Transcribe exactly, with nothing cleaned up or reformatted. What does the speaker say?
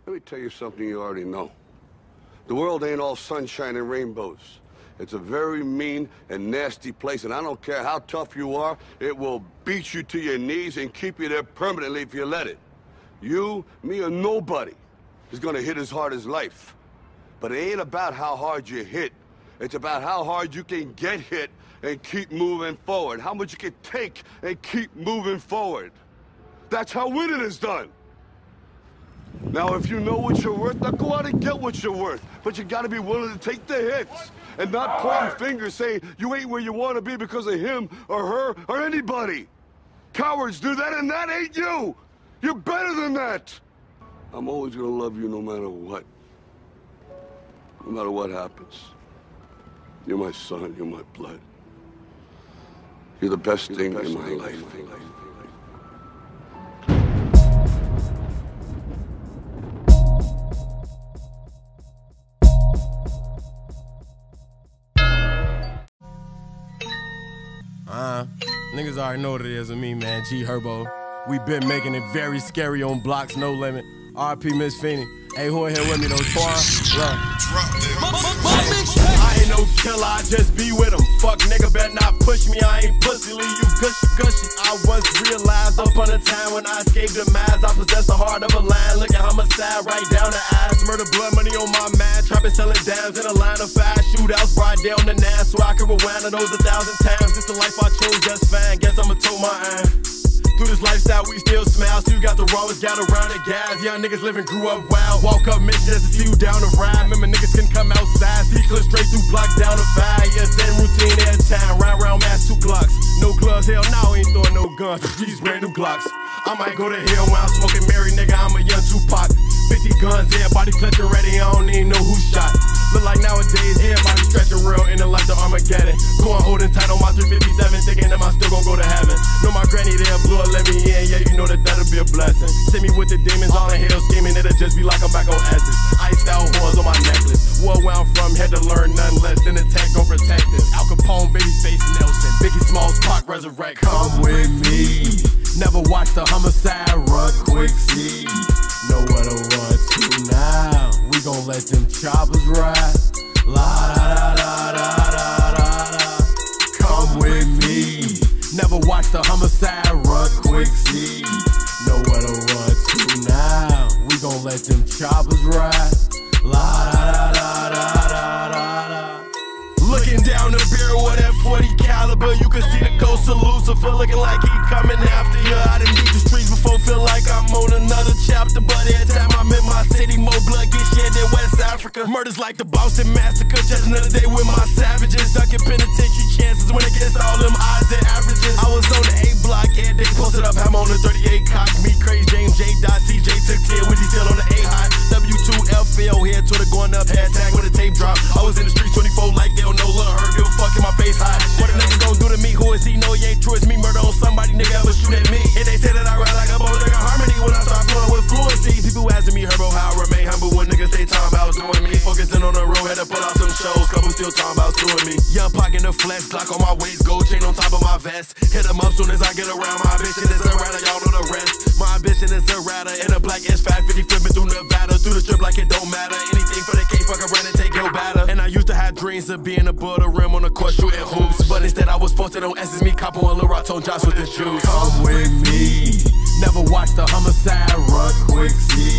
Let me tell you something you already know. The world ain't all sunshine and rainbows. It's a very mean and nasty place, and I don't care how tough you are, it will beat you to your knees and keep you there permanently if you let it. You, me, or nobody is gonna hit as hard as life. But it ain't about how hard you hit. It's about how hard you can get hit and keep moving forward. How much you can take and keep moving forward. That's how winning is done. Now, if you know what you're worth, now go out and get what you're worth. But you gotta be willing to take the hits and not point fingers saying you ain't where you want to be because of him or her or anybody. Cowards do that, and that ain't you. You're better than that. I'm always gonna love you no matter what. No matter what happens. You're my son, you're my blood. You're the best you're thing the best in my thing life. In my life. Uh, niggas already know what it is with me, man. G Herbo. We been making it very scary on blocks, no limit. R P Miss Feeney. Hey, who in here with me though? Twan? Look. I ain't no killer, I just be with him. Fuck nigga, better not push me, I ain't pussy, leave you gushy gushy. I once realized upon a time when I escaped the mask, I possess the heart of a lion. Look at homicide right down the ass. Murder, blood, money on my mind. Trapping, selling dams in a line of fast shootouts. Broad day on the nine, so I can rewind those a thousand times. This the life I chose just fine. Guess I'ma toe my iron. Through this lifestyle, we still smile. So you got the rawest, got around the gas. Young niggas living, grew up wild. Walk up mission just to see you down the ride. Remember niggas can come outside. See clear straight through blocks down the five. Yeah, same routine every time. Round round mass, two Glocks. No gloves, hell no, ain't throwing no guns. These brand new Glocks. I might go to hell when I'm smoking Mary, nigga. I'm a young Tupac. fifty guns, everybody clutching ready. I don't even know who shot. Look like nowadays, everybody stretching real in the like the Armageddon. Going holding tight on my three fifty-seven, thinking that I'm still gonna go to heaven. Know my granny there blew her, let me in, yeah, you know that that'll be a blessing. Send me with the demons, all in hell scheming, it'll just be like I'm back on Essence. Iced out horns on my necklace. War where I'm from, had to learn nothing less than attack gon' protect us. Al Capone, Babyface Nelson, Biggie Smalls, Pac, resurrect. Come with me. Never watch the homicide, run quick, see. Know where to run to now. We gon' let them choppers ride. La da da da da da da. Come with me. Never watch the homicide, run quick, see. Know where to run to now. We gon' let them choppers ride. La da da da da da da. Looking down the barrel with that forty caliber, you can see the ghost of Lucifer looking like he coming after you. I done beat the streets before, feel like I'm on another chapter, but every time I'm in my city, more blood get shed in West Africa. Murders like the Boston Massacre, just another day with my savages. Ducking penitentiary chances when it gets all them odds and averages. I was on the A block, and they posted up, I'm on the thirty-eight cock. Me, Crazy James, J. Dot, C J took ten, when he still on the A high. W two F L, head to the going up, hashtag when the tape drop. I was in the streets twenty-four like they don't know, look, her, give a fuck in my face high. What a nigga gon' do to me? Who is he? No, he ain't true, it's me. Murder on somebody, nigga ever shoot at me. And they say that I ride like a bone, like a harmony when I start flowing with fluency. People asking me, Herbo, how I remain humble when niggas stay talking about doing me. Focusing on the road, had to pull out some shows, couple still talking about suing me. Young Pac in the flesh, Glock on my waist, gold chain on top of my vest. Hit them up soon as I get around, my ambition is a rider, y'all know the rest. My ambition is a rider, in a black S five fifty flipping through Nevada. Through the strip like it don't matter, anything for the K, fuck around and take your batter. And I used to have dreams of being above the rim on the court shooting hoops, but instead I was posted on S S me, Capo and Lil Raton Josh with the juice. Come with me, never watch the homicide, run quick, see.